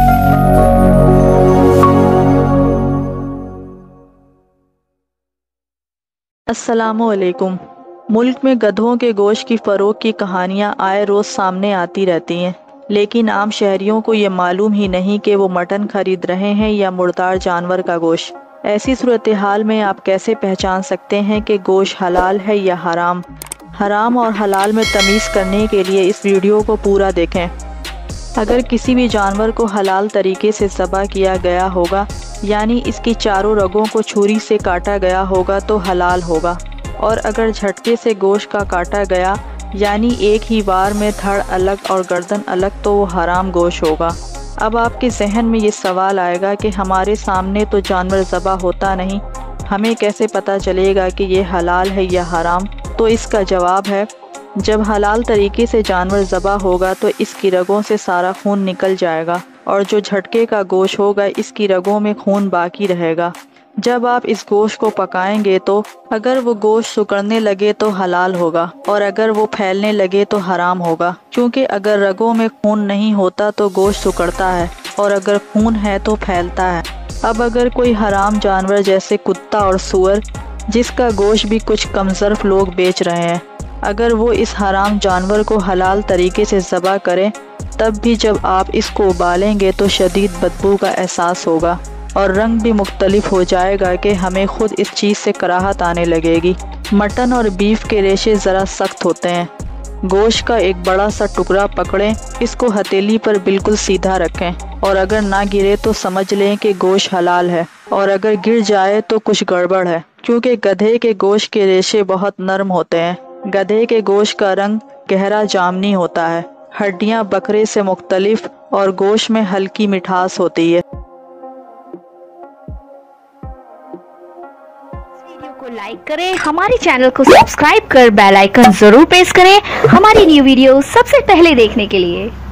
अस्सलामुअलैकुम। मुल्क में गधों के गोश्त की फ़रोख्त की कहानियाँ आए रोज़ सामने आती रहती हैं, लेकिन आम शहरियों को ये मालूम ही नहीं कि वो मटन खरीद रहे हैं या मुर्दार जानवर का गोश्त। ऐसी सूरत हाल में आप कैसे पहचान सकते हैं कि गोश्त हलाल है या हराम? हराम और हलाल में तमीज़ करने के लिए इस वीडियो को पूरा देखें। अगर किसी भी जानवर को हलाल तरीके से ज़बह किया गया होगा, यानी इसकी चारों रगों को छुरी से काटा गया होगा तो हलाल होगा, और अगर झटके से गोश्त का काटा गया यानी एक ही बार में धड़ अलग और गर्दन अलग तो वो हराम गोश्त होगा। अब आपके जहन में ये सवाल आएगा कि हमारे सामने तो जानवर ज़बह होता नहीं, हमें कैसे पता चलेगा कि ये हलाल है या हराम? तो इसका जवाब है, जब हलाल तरीके से जानवर ज़बह होगा तो इसकी रगों से सारा खून निकल जाएगा, और जो झटके का गोश्त होगा इसकी रगों में खून बाकी रहेगा। जब आप इस गोश्त को पकाएंगे तो अगर वो गोश्त सिकुड़ने लगे तो हलाल होगा, और अगर वो फैलने लगे तो हराम होगा, क्योंकि अगर रगों में खून नहीं होता तो गोश्त सिकुड़ता है, और अगर खून है तो फैलता है। अब अगर कोई हराम जानवर जैसे कुत्ता और सूअर, जिसका गोश्त भी कुछ कमज़र्फ लोग बेच रहे हैं, अगर वो इस हराम जानवर को हलाल तरीके से ज़बह करें, तब भी जब आप इसको उबालेंगे तो शदीद बदबू का एहसास होगा और रंग भी मुख्तलिफ हो जाएगा कि हमें खुद इस चीज़ से कराहत आने लगेगी। मटन और बीफ के रेशे ज़रा सख्त होते हैं। गोश्त का एक बड़ा सा टुकड़ा पकड़ें, इसको हथेली पर बिल्कुल सीधा रखें, और अगर ना गिरे तो समझ लें कि गोश्त हलाल है, और अगर गिर जाए तो कुछ गड़बड़ है, क्योंकि गधे के गोश्त के रेशे बहुत नरम होते हैं। गधे के गोश्त का रंग गहरा जामनी होता है, हड्डियां बकरे से मुख्तलिफ और गोश्त में हल्की मिठास होती है। वीडियो को लाइक करें, हमारे चैनल को सब्सक्राइब कर बेल आइकन जरूर प्रेस करें हमारी न्यू वीडियो सबसे पहले देखने के लिए।